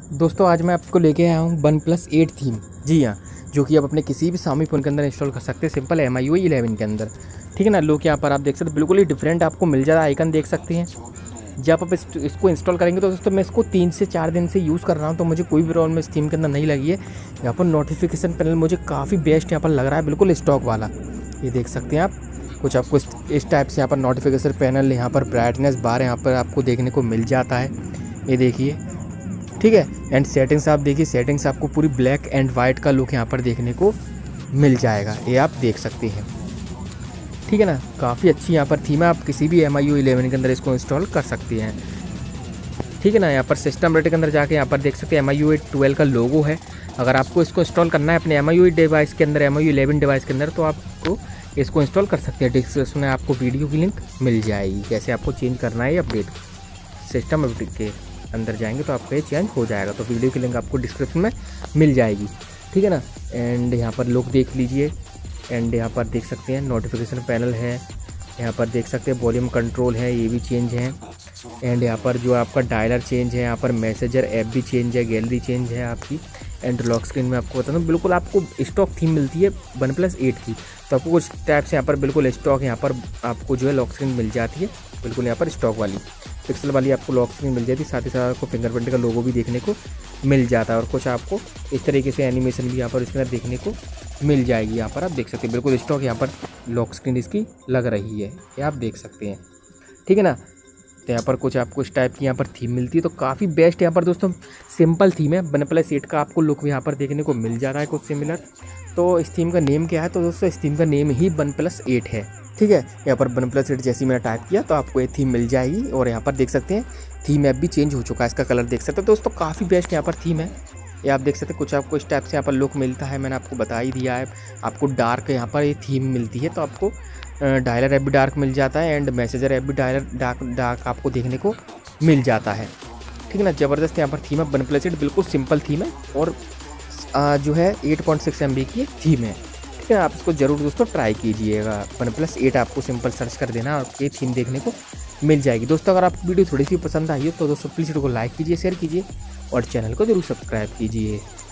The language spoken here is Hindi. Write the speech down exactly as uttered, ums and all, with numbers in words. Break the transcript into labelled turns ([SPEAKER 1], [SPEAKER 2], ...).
[SPEAKER 1] दोस्तों आज मैं आपको लेके आया हूँ वन प्लस एट थीम। जी हाँ, जो कि आप अपने किसी भी सामी फ़ोन के अंदर इंस्टॉल कर सकते हैं, simple M I U I eleven के अंदर। ठीक है ना। लोग यहाँ पर आप देख सकते हैं बिल्कुल ही डिफरेंट आपको मिल जाता है, आइकन देख सकते हैं। जब आप इस, इसको इंस्टॉल करेंगे तो दोस्तों मैं इसको तीन से चार दिन से यूज़ कर रहा हूँ, तो मुझे कोई भी प्रॉब्लम इस थीम के अंदर नहीं लगी है। यहाँ पर नोटिफिकेशन पैनल मुझे काफ़ी बेस्ट यहाँ पर लग रहा है, बिल्कुल स्टॉक वाला। ये देख सकते हैं आप, कुछ आपको इस, इस टाइप से यहाँ पर नोटिफिकेशन पैनल, यहाँ पर ब्राइटनेस बार यहाँ पर आपको देखने को मिल जाता है। ये देखिए, ठीक है। एंड सेटिंग्स आप देखिए, सेटिंग्स आपको पूरी ब्लैक एंड वाइट का लुक यहाँ पर देखने को मिल जाएगा, ये आप देख सकते हैं। ठीक है ना, काफ़ी अच्छी यहाँ पर थीम है। आप किसी भी एम आई यू इलेवन के अंदर इसको इंस्टॉल कर सकते हैं। ठीक है ना। यहाँ पर सिस्टम रेट के अंदर जाके यहाँ पर देख सकते हैं एम आई यू ट्वेल्व का लोगो है। अगर आपको इसको इंस्टॉल करना है अपने एम आई यू डिवाइस के अंदर, M I U eleven device के अंदर, तो आपको इसको इंस्टॉल कर सकते हैं। डिस्क्रिप्शन में आपको वीडियो की लिंक मिल जाएगी, कैसे आपको चेंज करना है अपडेट। सिस्टम अपडेट के अंदर जाएंगे तो आपका ये चेंज हो जाएगा, तो वीडियो की लिंक आपको डिस्क्रिप्शन में मिल जाएगी। ठीक है ना। एंड यहाँ पर लुक देख लीजिए। एंड यहाँ पर देख सकते हैं नोटिफिकेशन पैनल है, यहाँ पर देख सकते हैं वॉल्यूम कंट्रोल है, ये भी चेंज है। एंड यहाँ पर जो आपका डायलर चेंज है, यहाँ पर मैसेजर ऐप भी चेंज है, गैलरी चेंज है आपकी। एंड लॉक स्क्रीन में आपको बता दूँ, बिल्कुल आपको स्टॉक थीम मिलती है वन प्लस एट की, तो आपको कुछ टाइप से यहाँ पर बिल्कुल स्टॉक यहाँ पर आपको जो है लॉक स्क्रीन मिल जाती है, बिल्कुल यहाँ पर स्टॉक वाली पिक्सल वाली आपको लॉक स्क्रीन मिल जाती है। साथ ही साथ आपको फिंगरप्रिंट का लोगो भी देखने को मिल जाता है, और कुछ आपको इस तरीके से एनिमेशन भी यहाँ पर इसके अंदर देखने को मिल जाएगी। यहाँ पर आप देख सकते हैं बिल्कुल स्टॉक यहाँ पर लॉक स्क्रीन इसकी लग रही है, ये आप देख सकते हैं। ठीक है ना। तो यहाँ पर कुछ आपको इस टाइप की यहाँ पर थीम मिलती है, तो काफ़ी बेस्ट यहाँ पर दोस्तों सिंपल थीम है। वन प्लस एट का आपको लुक यहाँ पर देखने को मिल जा रहा है कुछ सिमिलर। तो इस थीम का नेम क्या है, तो दोस्तों इस थीम का नेम ही वन प्लस एट है। ठीक है। यहाँ पर वन प्लस एट जैसी मैंने टाइप किया तो आपको ये थीम मिल जाएगी, और यहाँ पर देख सकते हैं थीम ऐप भी चेंज हो चुका है, इसका कलर देख सकते हैं। तो दोस्तों काफ़ी बेस्ट यहाँ पर थीम है, ये आप देख सकते हैं। कुछ आपको इस टाइप से यहाँ पर लुक मिलता है, मैंने आपको बता ही दिया है। आपको डार्क यहाँ पर ये थीम मिलती है, तो आपको डायलर ऐप भी डार्क मिल जाता है, एंड मैसेजर ऐप भी डायलर डार्क डार्क आपको देखने को मिल जाता है। ठीक है ना। ज़बरदस्त यहाँ पर थीम है वन प्लस एट, बिल्कुल सिंपल थीम है, और आ, जो है एट पॉइंट सिक्स एम बी की थीम है। ठीक है। आप इसको ज़रूर दोस्तों ट्राई कीजिएगा। वन प्लस एट आपको सिंपल सर्च कर देना और ये थीम देखने को मिल जाएगी। दोस्तों अगर आपको वीडियो थोड़ी सी पसंद आई हो तो दोस्तों प्लीज़ वीडियो को लाइक कीजिए, शेयर कीजिए, और चैनल को जरूर सब्सक्राइब कीजिए।